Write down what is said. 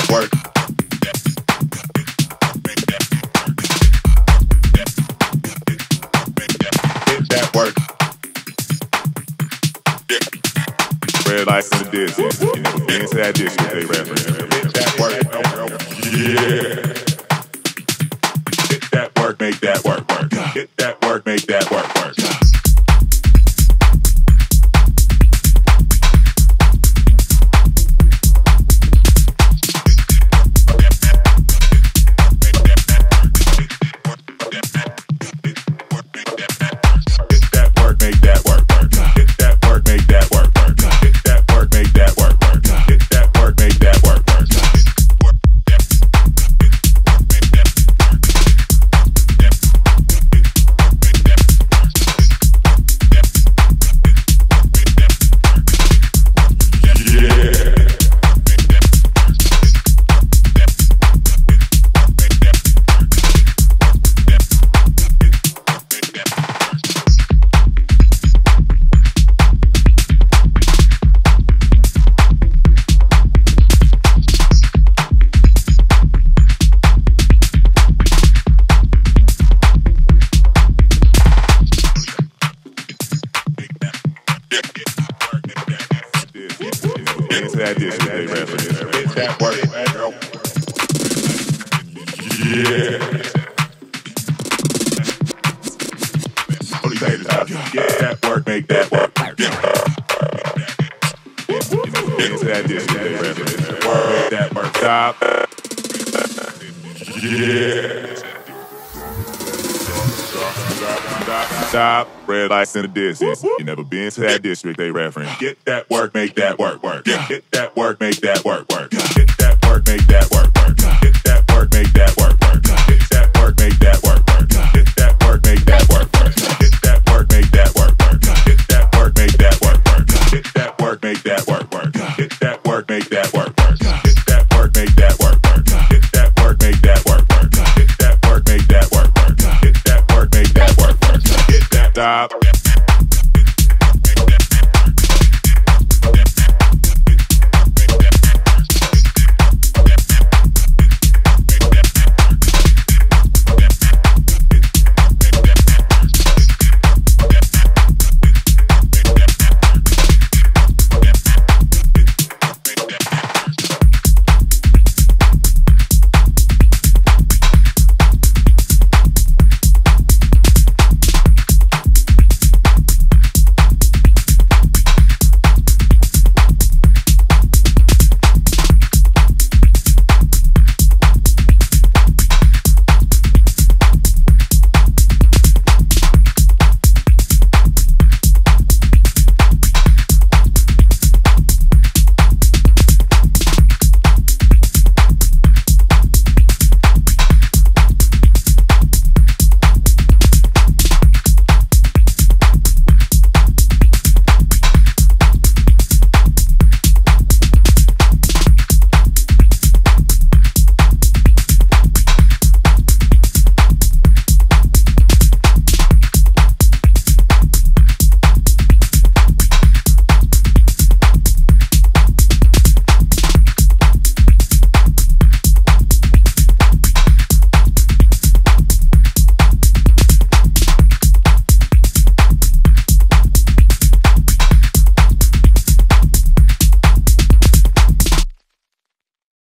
work. Get that work. Red lights in the distance. You never been to that district, they reference. Get that work. Yeah. Get that work, make that work, work. Get that work, make that work, work. That dish, they reference. Get that work, girl. Yeah. Get that work, make that work. Into that dish, they reference. Work, make that work. Stop. Yeah. Stop. Red lights in the distance. You never been to that district, they reference. Get that work, make that work, work. Get that work, make that work, work. Get that work, make that work, work. Get that work, make that work.